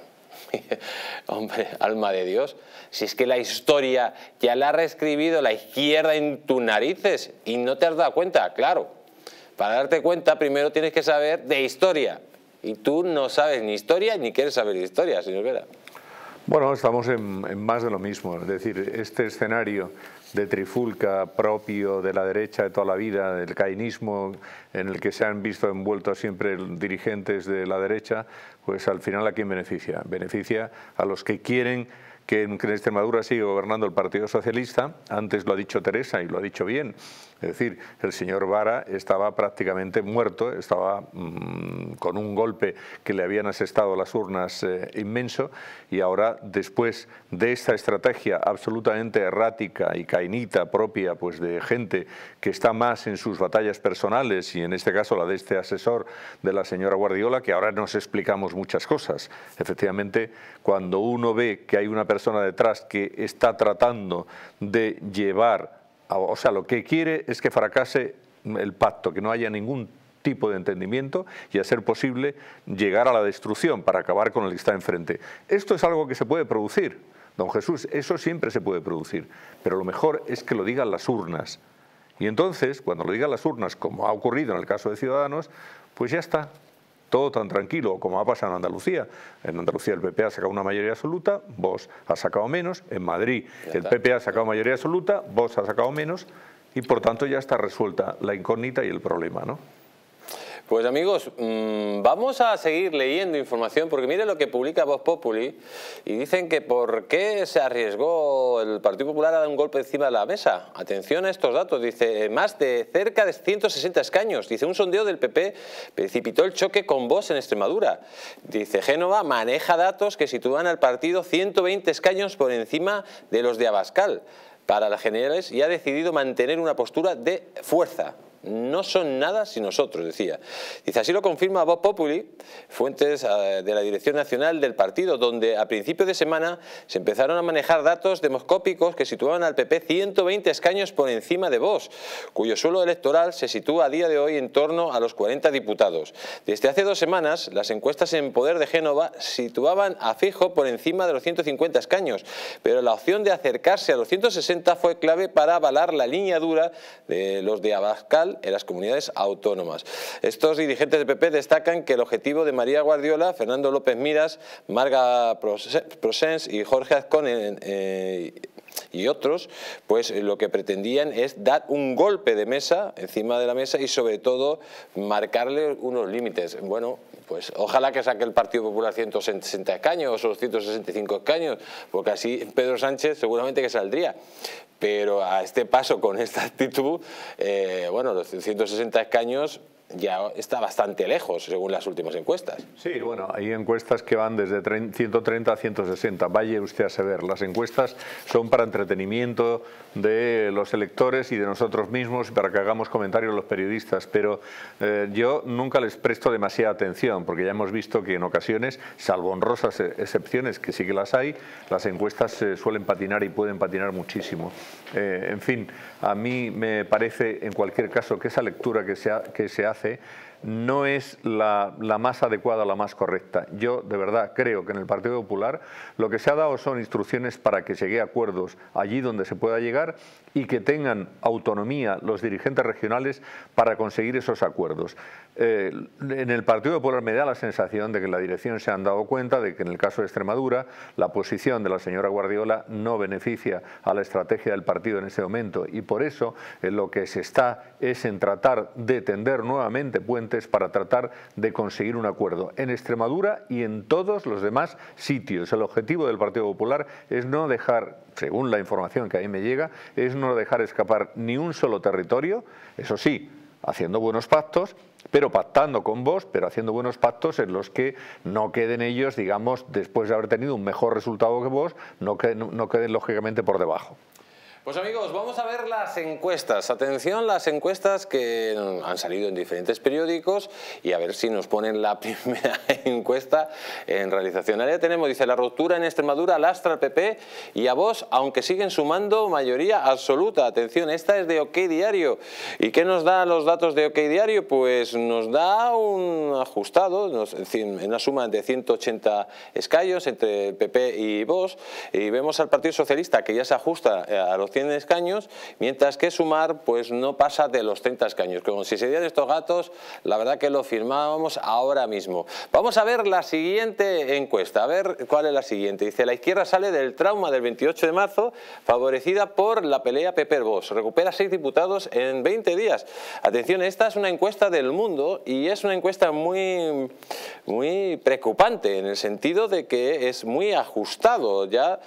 hombre, alma de Dios, si es que la historia ya la ha reescribido la izquierda en tus narices y no te has dado cuenta. Claro, para darte cuenta primero tienes que saber de historia, y tú no sabes ni historia ni quieres saber de historia, señor Vera. Bueno, estamos en más de lo mismo, es decir, este escenario de trifulca propio de la derecha de toda la vida, del caínismo en el que se han visto envueltos siempre dirigentes de la derecha, pues al final ¿a quién beneficia? Beneficia a los que quieren que en Extremadura siga gobernando el Partido Socialista. Antes lo ha dicho Teresa y lo ha dicho bien. Es decir, el señor Vara estaba prácticamente muerto, estaba con un golpe que le habían asestado las urnas inmenso, y ahora, después de esta estrategia absolutamente errática y cainita propia pues de gente que está más en sus batallas personales, y en este caso la de este asesor de la señora Guardiola, que ahora nos explicamos muchas cosas. Efectivamente, cuando uno ve que hay una persona detrás que está tratando de llevar, o sea, lo que quiere es que fracase el pacto, que no haya ningún tipo de entendimiento y, a ser posible, llegar a la destrucción para acabar con el que está enfrente. Esto es algo que se puede producir, don Jesús, eso siempre se puede producir, pero lo mejor es que lo digan las urnas. Y entonces, cuando lo digan las urnas, como ha ocurrido en el caso de Ciudadanos, pues ya está. Todo tan tranquilo como ha pasado en Andalucía. En Andalucía el PP ha sacado una mayoría absoluta, Vox ha sacado menos. En Madrid el PP ha sacado mayoría absoluta, Vox ha sacado menos, y por tanto ya está resuelta la incógnita y el problema, ¿no? Pues amigos, vamos a seguir leyendo información, porque mire lo que publica Vox Populi, y dicen que por qué se arriesgó el Partido Popular a dar un golpe encima de la mesa. Atención a estos datos, dice, más de cerca de 160 escaños. Dice, un sondeo del PP precipitó el choque con Vox en Extremadura. Dice, Génova maneja datos que sitúan al partido 120 escaños por encima de los de Abascal para las generales, y ha decidido mantener una postura de fuerza. No son nada sin nosotros, decía. Dice, así lo confirma Vox Populi, fuentes de la Dirección Nacional del partido, donde a principios de semana se empezaron a manejar datos demoscópicos que situaban al PP 120 escaños por encima de Vox, cuyo suelo electoral se sitúa a día de hoy en torno a los 40 diputados. Desde hace 2 semanas, las encuestas en poder de Génova situaban a Fijo por encima de los 150 escaños, pero la opción de acercarse a los 160 fue clave para avalar la línea dura de los de Abascal en las comunidades autónomas. Estos dirigentes del PP destacan que el objetivo de María Guardiola, Fernando López Miras, Marga Prosens y Jorge Azcón y otros, pues lo que pretendían es dar un golpe de mesa encima de la mesa y sobre todo marcarle unos límites. Bueno, pues ojalá que saque el Partido Popular 160 escaños o 165 escaños, porque así Pedro Sánchez seguramente que saldría. Pero a este paso, con esta actitud, bueno, los 160 escaños ya está bastante lejos, según las últimas encuestas. Sí, bueno, hay encuestas que van desde 130 a 160. Vaya usted a saber, las encuestas son para entretenimiento de los electores y de nosotros mismos, para que hagamos comentarios los periodistas, pero yo nunca les presto demasiada atención, porque ya hemos visto que en ocasiones, salvo honrosas excepciones, que sí que las hay, las encuestas suelen patinar y pueden patinar muchísimo. En fin, a mí me parece, en cualquier caso, que esa lectura que se hace no es la más adecuada, la más correcta. Yo de verdad creo que en el Partido Popular lo que se ha dado son instrucciones para que se llegue a acuerdos allí donde se pueda llegar y que tengan autonomía los dirigentes regionales para conseguir esos acuerdos. En el Partido Popular me da la sensación de que la dirección se han dado cuenta de que en el caso de Extremadura la posición de la señora Guardiola no beneficia a la estrategia del partido en ese momento, y por eso lo que se está es en tratar de tender nuevamente puentes para tratar de conseguir un acuerdo en Extremadura y en todos los demás sitios. El objetivo del Partido Popular es no dejar, según la información que a mí me llega, es no dejar escapar ni un solo territorio, eso sí, haciendo buenos pactos, pero pactando con Vox, pero haciendo buenos pactos en los que no queden ellos, digamos, después de haber tenido un mejor resultado que Vox, no queden lógicamente por debajo. Pues amigos, vamos a ver las encuestas. Atención, las encuestas que han salido en diferentes periódicos y a ver si nos ponen la primera encuesta en realización. Ahí tenemos, dice, la ruptura en Extremadura lastra al PP y a Vox, aunque siguen sumando mayoría absoluta. Atención, esta es de OK Diario. ¿Y qué nos da los datos de OK Diario? Pues nos da un ajustado, en una suma de 180 escaños entre el PP y Vox, y vemos al Partido Socialista que ya se ajusta a los 100 escaños, mientras que Sumar pues no pasa de los 30 escaños. Como si se dieran estos gatos, la verdad que lo firmábamos ahora mismo. Vamos a ver la siguiente encuesta, a ver cuál es la siguiente. Dice, la izquierda sale del trauma del 28 de marzo, favorecida por la pelea PP-Vox. Recupera 6 diputados en 20 días. Atención, esta es una encuesta del Mundo y es una encuesta muy preocupante, en el sentido de que es muy ajustado ya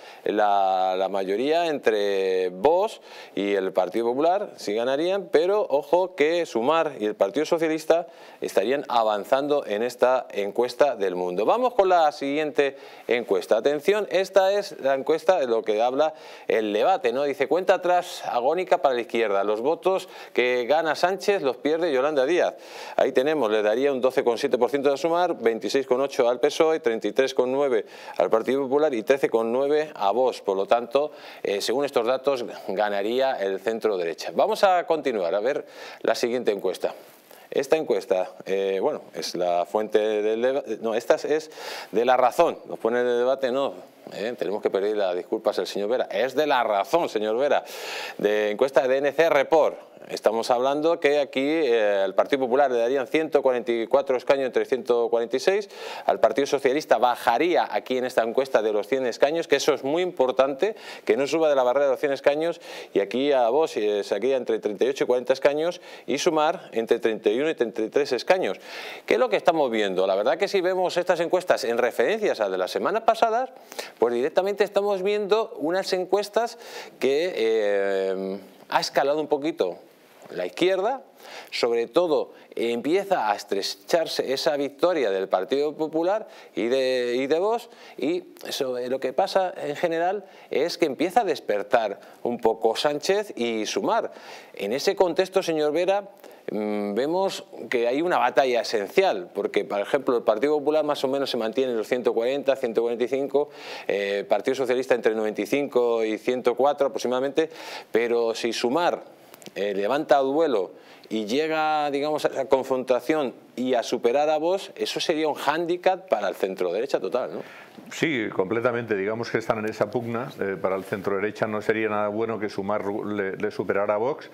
la mayoría entre Vox y el Partido Popular, sí ganarían, pero ojo que Sumar y el Partido Socialista estarían avanzando en esta encuesta del Mundo. Vamos con la siguiente encuesta. Atención, esta es la encuesta de lo que habla el debate, ¿no? Dice, cuenta atrás agónica para la izquierda. Los votos que gana Sánchez los pierde Yolanda Díaz. Ahí tenemos, le daría un 12,7% a Sumar, 26,8% al PSOE, 33,9% al Partido Popular y 13,9% a Vox. Por lo tanto, según estos datos, ganaría el centro derecha. Vamos a continuar a ver la siguiente encuesta. Esta encuesta, bueno, es la fuente del debate, no, esta es de La Razón, nos pone el debate, no, tenemos que pedir las disculpas al señor Vera, es de La Razón, señor Vera, de encuesta de DNC Report. Estamos hablando que aquí al Partido Popular le darían 144 escaños entre 146, al Partido Socialista bajaría aquí en esta encuesta de los 100 escaños, que eso es muy importante, que no suba de la barrera de los 100 escaños, y aquí a Vox saquía entre 38 y 40 escaños, y Sumar entre 31 y 33 escaños. ¿Qué es lo que estamos viendo? La verdad que si vemos estas encuestas en referencias a de las semanas pasadas, pues directamente estamos viendo unas encuestas que ha escalado un poquito la izquierda, sobre todo empieza a estrecharse esa victoria del Partido Popular y de Vox, y eso, lo que pasa en general es que empieza a despertar un poco Sánchez y Sumar. En ese contexto, señor Vera, vemos que hay una batalla esencial, porque por ejemplo el Partido Popular más o menos se mantiene en los 140, 145, Partido Socialista entre 95 y 104 aproximadamente, pero si Sumar levanta duelo y llega, digamos, a la confrontación y a superar a Vox, eso sería un hándicap para el centro derecha total, ¿no? Sí, completamente. Digamos que están en esa pugna. Para el centro derecha no sería nada bueno que Sumar le superara a Vox.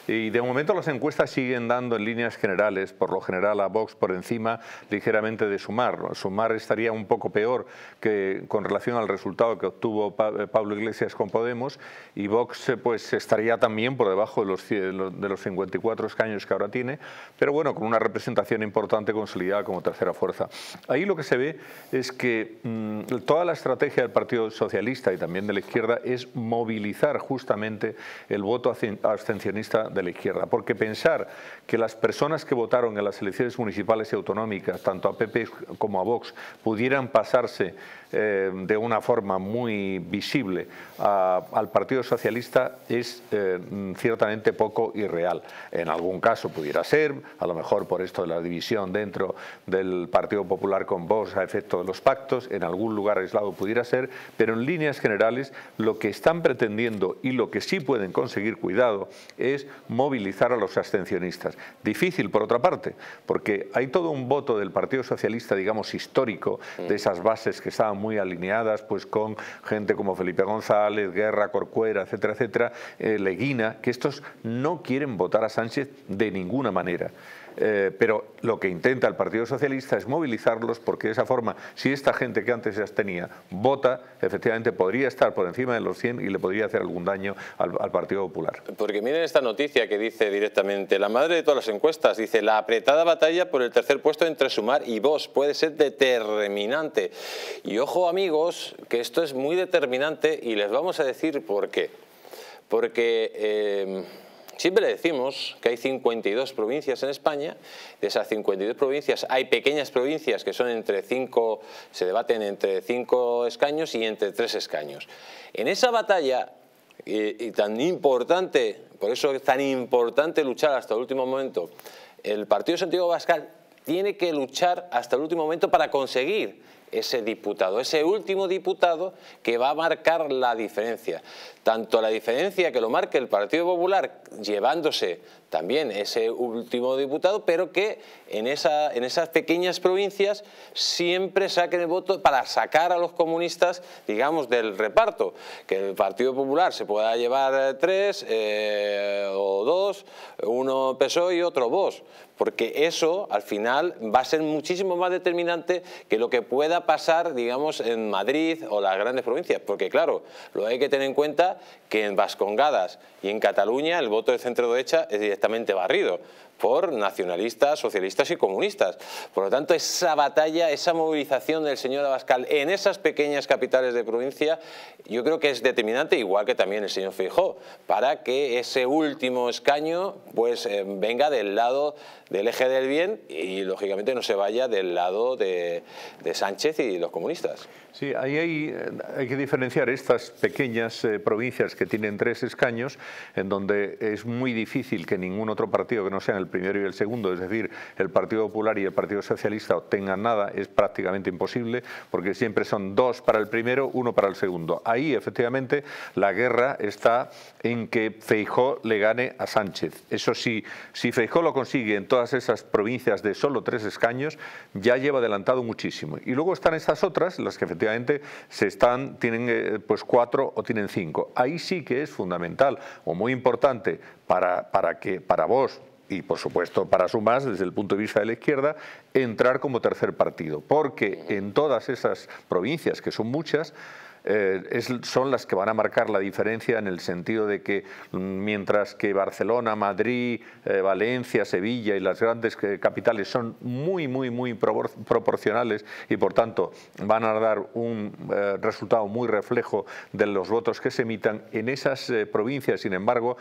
Y de momento las encuestas siguen dando en líneas generales, por lo general a Vox por encima ligeramente de Sumar. Sumar estaría un poco peor que con relación al resultado que obtuvo Pablo Iglesias con Podemos, y Vox pues estaría también por debajo de los 54 escaños que ahora tiene, pero bueno, con una representación importante consolidada como tercera fuerza. Ahí lo que se ve es que toda la estrategia del Partido Socialista y también de la izquierda es movilizar justamente el voto abstencionista de la izquierda, porque pensar que las personas que votaron en las elecciones municipales y autonómicas, tanto a PP como a Vox, pudieran pasarse de una forma muy visible al Partido Socialista es ciertamente poco irreal. En algún caso pudiera ser, a lo mejor por esto de la división dentro del Partido Popular con Vox a efecto de los pactos, en algún lugar aislado pudiera ser, pero en líneas generales lo que están pretendiendo y lo que sí pueden conseguir, cuidado, es movilizar a los abstencionistas. Difícil por otra parte, porque hay todo un voto del Partido Socialista, digamos, histórico, de esas bases que estaban muy alineadas pues con gente como Felipe González, Guerra, Corcuera, etcétera, etcétera, Leguina, que estos no quieren votar a Sánchez de ninguna manera. Pero lo que intenta el Partido Socialista es movilizarlos, porque de esa forma, si esta gente que antes se abstenía vota, efectivamente podría estar por encima de los 100 y le podría hacer algún daño al Partido Popular. Porque miren esta noticia que dice directamente, la madre de todas las encuestas, dice: la apretada batalla por el tercer puesto entre Sumar y Vox puede ser determinante. Y ojo amigos, que esto es muy determinante y les vamos a decir por qué. Porque siempre le decimos que hay 52 provincias en España. De esas 52 provincias hay pequeñas provincias que son entre 5, se debaten entre 5 escaños y entre 3 escaños. En esa batalla, y tan importante, por eso es tan importante luchar hasta el último momento, el Partido Santiago Abascal tiene que luchar hasta el último momento para conseguir ese diputado, ese último diputado que va a marcar la diferencia. Tanto la diferencia que lo marque el Partido Popular llevándose también ese último diputado, pero que en esas pequeñas provincias siempre saquen el voto para sacar a los comunistas, digamos, del reparto. Que el Partido Popular se pueda llevar 3 o 2, uno PSOE y otro Vox. Porque eso, al final, va a ser muchísimo más determinante que lo que pueda pasar, digamos, en Madrid o las grandes provincias. Porque, claro, lo hay que tener en cuenta que en Vascongadas y en Cataluña el voto de centro-derecha es directamente barrido por nacionalistas, socialistas y comunistas. Por lo tanto, esa batalla, esa movilización del señor Abascal en esas pequeñas capitales de provincia, yo creo que es determinante, igual que también el señor Feijóo, para que ese último escaño pues venga del lado del eje del bien y, lógicamente, no se vaya del lado de Sánchez y los comunistas. Sí, ahí hay que diferenciar estas pequeñas provincias que tienen 3 escaños, en donde es muy difícil que ningún otro partido que no sean el primero y el segundo, es decir, el Partido Popular y el Partido Socialista, obtengan nada. Es prácticamente imposible, porque siempre son 2 para el primero, 1 para el segundo. Ahí, efectivamente, la guerra está en que Feijóo le gane a Sánchez. Eso sí, si Feijóo lo consigue en todas esas provincias de solo 3 escaños, ya lleva adelantado muchísimo. Y luego están estas otras, las que efectivamente tienen pues 4 o tienen 5. Ahí sí que es fundamental o muy importante para vos y, por supuesto, para Sumar, desde el punto de vista de la izquierda, entrar como tercer partido. Porque en todas esas provincias, que son muchas, son las que van a marcar la diferencia, en el sentido de que mientras que Barcelona, Madrid, Valencia, Sevilla y las grandes capitales son muy proporcionales y por tanto van a dar un resultado muy reflejo de los votos que se emitan, en esas provincias, sin embargo,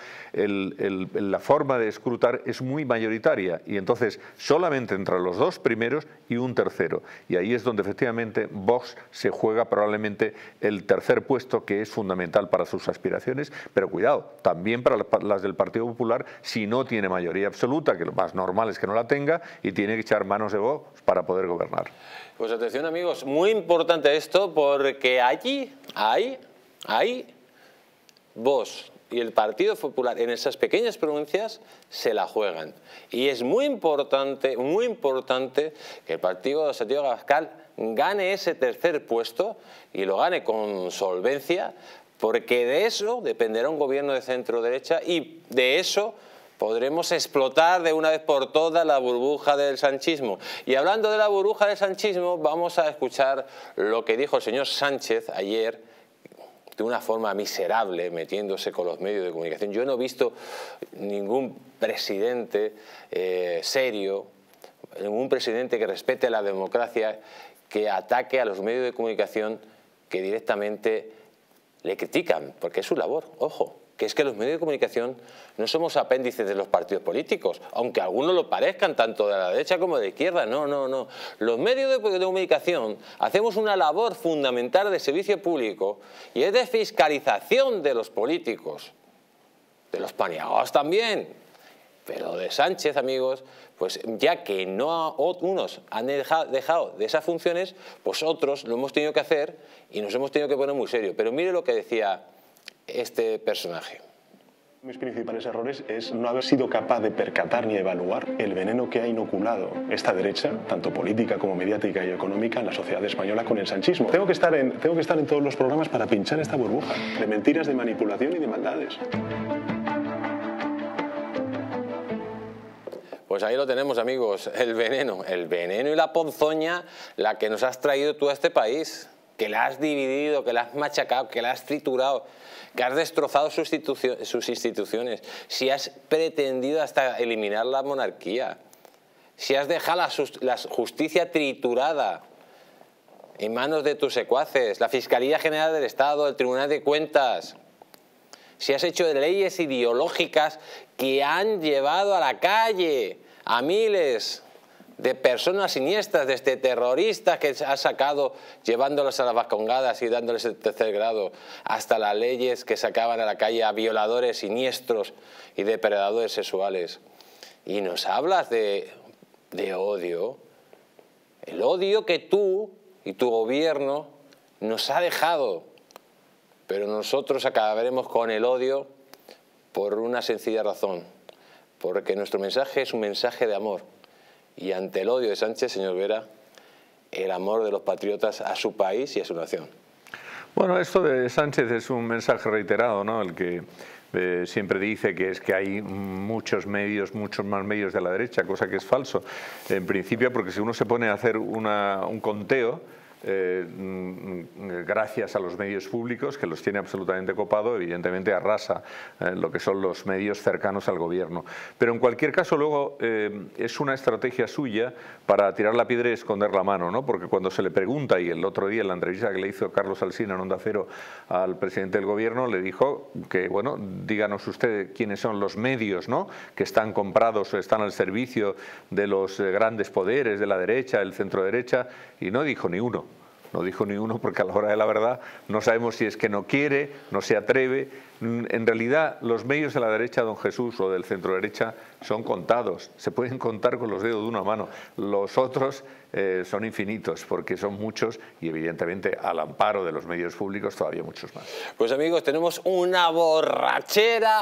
la forma de escrutar es muy mayoritaria y entonces solamente entre los 2 primeros y un tercero, y ahí es donde efectivamente Vox se juega probablemente el tercer puesto, que es fundamental para sus aspiraciones, pero cuidado, también para las del Partido Popular, si no tiene mayoría absoluta, que lo más normal es que no la tenga, y tiene que echar manos de Vox para poder gobernar. Pues atención amigos, muy importante esto, porque allí hay Vox y el Partido Popular en esas pequeñas provincias se la juegan. Y es muy importante que el Partido Santiago Abascal gane ese tercer puesto y lo gane con solvencia, porque de eso dependerá un gobierno de centro-derecha y de eso podremos explotar de una vez por todas la burbuja del sanchismo. Y hablando de la burbuja del sanchismo, vamos a escuchar lo que dijo el señor Sánchez ayer, de una forma miserable, metiéndose con los medios de comunicación. Yo no he visto ningún presidente serio, ningún presidente que respete la democracia, que ataque a los medios de comunicación que directamente le critican, porque es su labor, ojo, que es que los medios de comunicación no somos apéndices de los partidos políticos, aunque algunos lo parezcan, tanto de la derecha como de la izquierda, no. Los medios de comunicación hacemos una labor fundamental de servicio público y es de fiscalización de los políticos, de los paniaguados también, pero de Sánchez, amigos, pues ya que unos han dejado de esas funciones, pues otros lo hemos tenido que hacer y nos hemos tenido que poner muy serios. Pero mire lo que decía este personaje. Mis principales errores es no haber sido capaz de percatar ni evaluar el veneno que ha inoculado esta derecha, tanto política como mediática y económica, en la sociedad española con el sanchismo. Tengo que estar en todos los programas para pinchar esta burbuja de mentiras, de manipulación y de maldades. Pues ahí lo tenemos, amigos, el veneno y la ponzoña, la que nos has traído tú a este país, que la has dividido, que la has machacado, que la has triturado, que has destrozado sus instituciones, si has pretendido hasta eliminar la monarquía, si has dejado la justicia triturada en manos de tus secuaces, la Fiscalía General del Estado, el Tribunal de Cuentas, si has hecho leyes ideológicas que han llevado a la calle a miles de personas siniestras, desde terroristas que has sacado llevándolos a las vascongadas y dándoles el tercer grado, hasta las leyes que sacaban a la calle a violadores siniestros y depredadores sexuales. Y nos hablas de odio, el odio que tú y tu gobierno nos ha dejado, pero nosotros acabaremos con el odio por una sencilla razón, porque nuestro mensaje es un mensaje de amor. Y ante el odio de Sánchez, señor Vera, el amor de los patriotas a su país y a su nación. Bueno, esto de Sánchez es un mensaje reiterado, ¿no? El que siempre dice que es que hay muchos más medios de la derecha, cosa que es falso. En principio, porque si uno se pone a hacer un conteo, gracias a los medios públicos, que los tiene absolutamente copado, evidentemente arrasa lo que son los medios cercanos al gobierno. Pero en cualquier caso luego es una estrategia suya para tirar la piedra y esconder la mano, ¿no? Porque cuando se le pregunta, y el otro día en la entrevista que le hizo Carlos Alsina en Onda Cero al presidente del gobierno, le dijo que, bueno, díganos usted quiénes son los medios, ¿no?, que están comprados o están al servicio de los grandes poderes de la derecha, el centro derecha, y no dijo ni uno. No dijo ni uno porque a la hora de la verdad no sabemos si es que no quiere, no se atreve. En realidad los medios de la derecha, don Jesús, o del centro derecha son contados, se pueden contar con los dedos de una mano. Los otros son infinitos porque son muchos y evidentemente al amparo de los medios públicos todavía muchos más. Pues amigos, tenemos una borrachera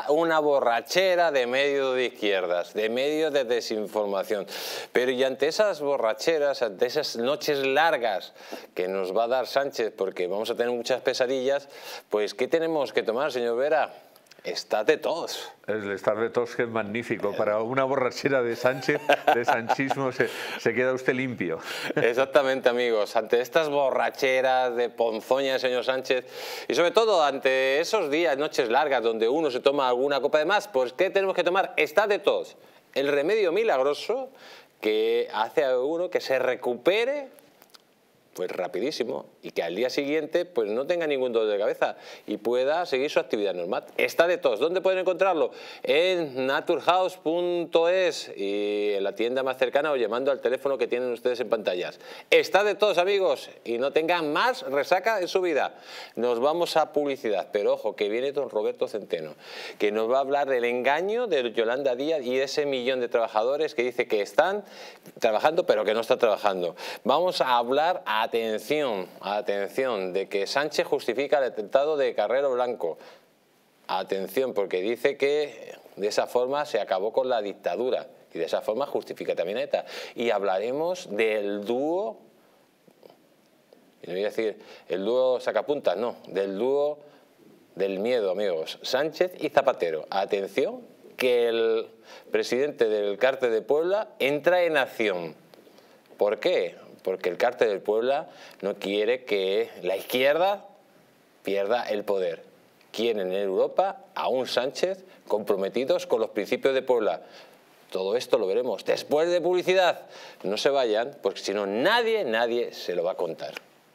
de medios de izquierdas, de medios de desinformación. Pero y ante esas borracheras, ante esas noches largas que nos va a dar Sánchez, porque vamos a tener muchas pesadillas, pues ¿qué tenemos que tomar, señor Vera? Estad de tos. El estar de tos, que es magnífico. Para una borrachera de Sánchez, de sanchismo, se queda usted limpio. Exactamente, amigos. Ante estas borracheras de ponzoña del señor Sánchez y sobre todo ante esos días, noches largas, donde uno se toma alguna copa de más, pues ¿qué tenemos que tomar? Estad de tos. El remedio milagroso que hace a uno que se recupere pues rapidísimo y que al día siguiente pues no tenga ningún dolor de cabeza y pueda seguir su actividad normal. Está de tos. ¿Dónde pueden encontrarlo? En naturhaus.es y en la tienda más cercana o llamando al teléfono que tienen ustedes en pantallas. Está de tos, amigos, y no tengan más resaca en su vida. Nos vamos a publicidad, pero ojo, que viene don Roberto Centeno, que nos va a hablar del engaño de Yolanda Díaz y de ese millón de trabajadores que dice que están trabajando pero que no está trabajando. Vamos a hablar atención, de que Sánchez justifica el atentado de Carrero Blanco. Atención, porque dice que de esa forma se acabó con la dictadura y de esa forma justifica también a ETA. Y hablaremos del dúo, y no voy a decir el dúo sacapuntas, no, del dúo del miedo, amigos, Sánchez y Zapatero. Atención, que el presidente del Cártel de Puebla entra en acción. ¿Por qué? Porque el Cártel de Puebla no quiere que la izquierda pierda el poder. Quieren en Europa a un Sánchez comprometidos con los principios de Puebla. Todo esto lo veremos después de publicidad. No se vayan, porque si no nadie se lo va a contar.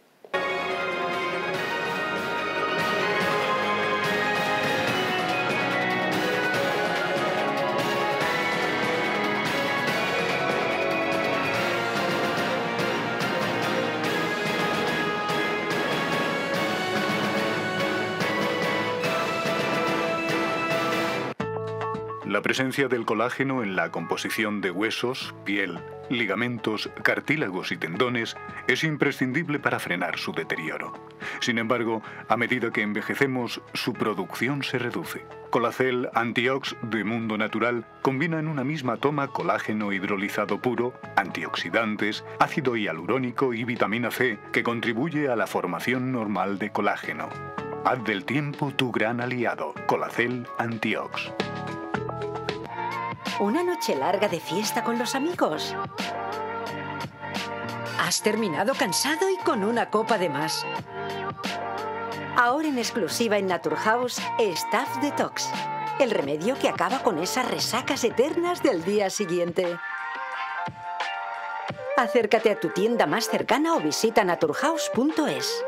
La presencia del colágeno en la composición de huesos, piel, ligamentos, cartílagos y tendones es imprescindible para frenar su deterioro. Sin embargo, a medida que envejecemos, su producción se reduce. Colacel Antiox de Mundo Natural combina en una misma toma colágeno hidrolizado puro, antioxidantes, ácido hialurónico y vitamina C, que contribuye a la formación normal de colágeno. Haz del tiempo tu gran aliado. Colacel Antiox. ¿Una noche larga de fiesta con los amigos? ¿Has terminado cansado y con una copa de más? Ahora en exclusiva en Naturhaus, Staph Detox. El remedio que acaba con esas resacas eternas del día siguiente. Acércate a tu tienda más cercana o visita naturhaus.es.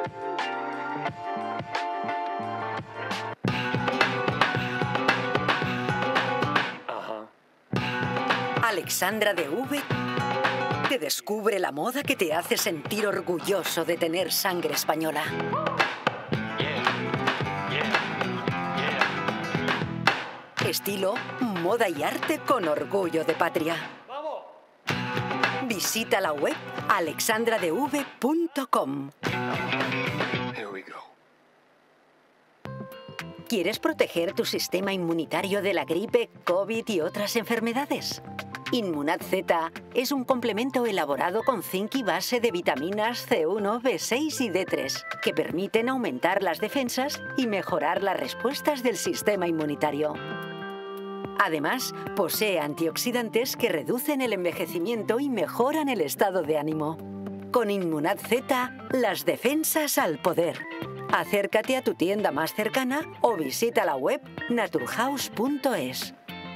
Alexandra de V te descubre la moda que te hace sentir orgulloso de tener sangre española. Estilo, moda y arte con orgullo de patria. Visita la web alexandradev.com. ¿Quieres proteger tu sistema inmunitario de la gripe, COVID y otras enfermedades? Inmunad Z es un complemento elaborado con zinc y base de vitaminas C1, B6 y D3 que permiten aumentar las defensas y mejorar las respuestas del sistema inmunitario. Además, posee antioxidantes que reducen el envejecimiento y mejoran el estado de ánimo. Con Inmunad Z, las defensas al poder. Acércate a tu tienda más cercana o visita la web naturhaus.es.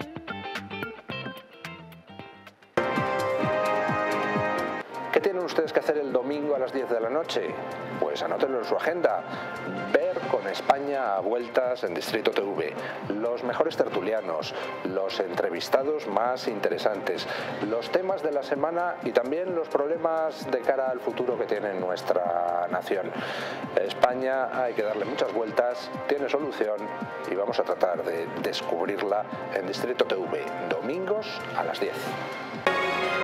¿Qué tienen ustedes que hacer el domingo a las 10 de la noche? Pues anótenlo en su agenda. Ver con España a vueltas en Distrito TV. Los mejores tertulianos, los entrevistados más interesantes, los temas de la semana y también los problemas de cara al futuro que tiene nuestra nación. España hay que darle muchas vueltas, tiene solución y vamos a tratar de descubrirla en Distrito TV, domingos a las 10.